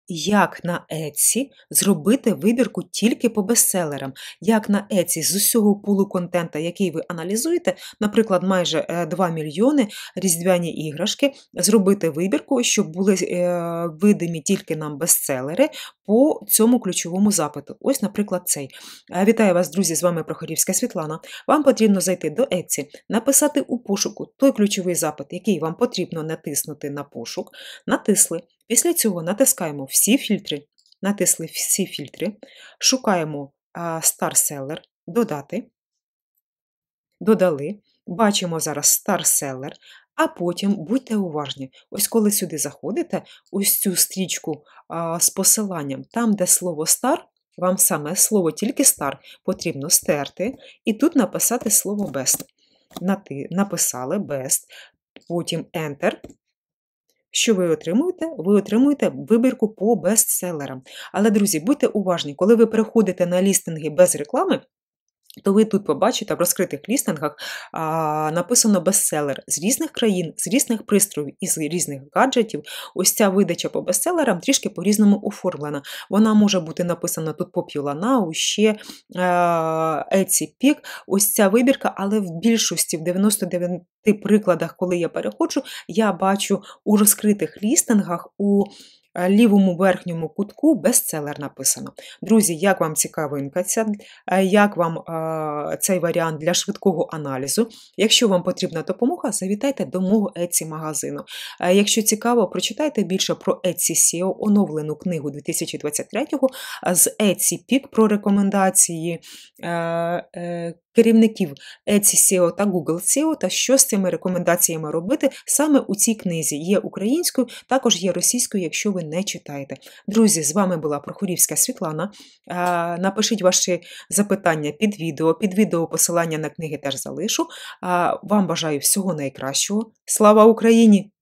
Як на Etsy зробити вибірку тільки по бестселерам? Як на Etsy з усього пулу контента, який ви аналізуєте, наприклад, майже 2 мільйони різдвяні іграшки, зробити вибірку, щоб були видимі тільки нам бестселери по цьому ключовому запиту. Ось, наприклад, цей. Вітаю вас, друзі, з вами Прохорівська Світлана. Вам потрібно зайти до Etsy, написати у пошуку той ключовий запит, який вам потрібно натиснути на пошук. Натисли. Після цього натискаємо всі фільтри, натисли всі фільтри, шукаємо Star Seller, додати, додали, бачимо зараз Star Seller, а потім будьте уважні. Ось коли сюди заходите, ось цю стрічку з посиланням, там де слово Star, вам саме слово тільки Star потрібно стерти і тут написати слово Best. Написали Best, потім Enter. Що ви отримуєте? Ви отримуєте вибірку по бестселерам. Але, друзі, будьте уважні, коли ви переходите на лістинги без реклами, то ви тут побачите в розкритих лістингах написано бестселер з різних країн, з різних пристроїв і з різних гаджетів. Ось ця видача по бестселерам трішки по-різному оформлена. Вона може бути написана тут Popular Now, ще Etsy Pick. Ось ця вибірка, але в більшості, в 99 прикладах, коли я переходжу, я бачу у розкритих лістингах, у лівому верхньому кутку бестселер написано. Друзі, як вам цікавинка ця, як вам цей варіант для швидкого аналізу? Якщо вам потрібна допомога, завітайте до мого Etsy-магазину. Якщо цікаво, прочитайте більше про Etsy SEO, оновлену книгу 2023-го з Etsy Pick про рекомендації керівників Etsy SEO та Google SEO, та що з цими рекомендаціями робити саме у цій книзі. Є українською, також є російською, якщо ви не читаєте. Друзі, з вами була Прохорівська Світлана. Напишіть ваші запитання під відео. Під відео посилання на книги теж залишу. Вам бажаю всього найкращого. Слава Україні!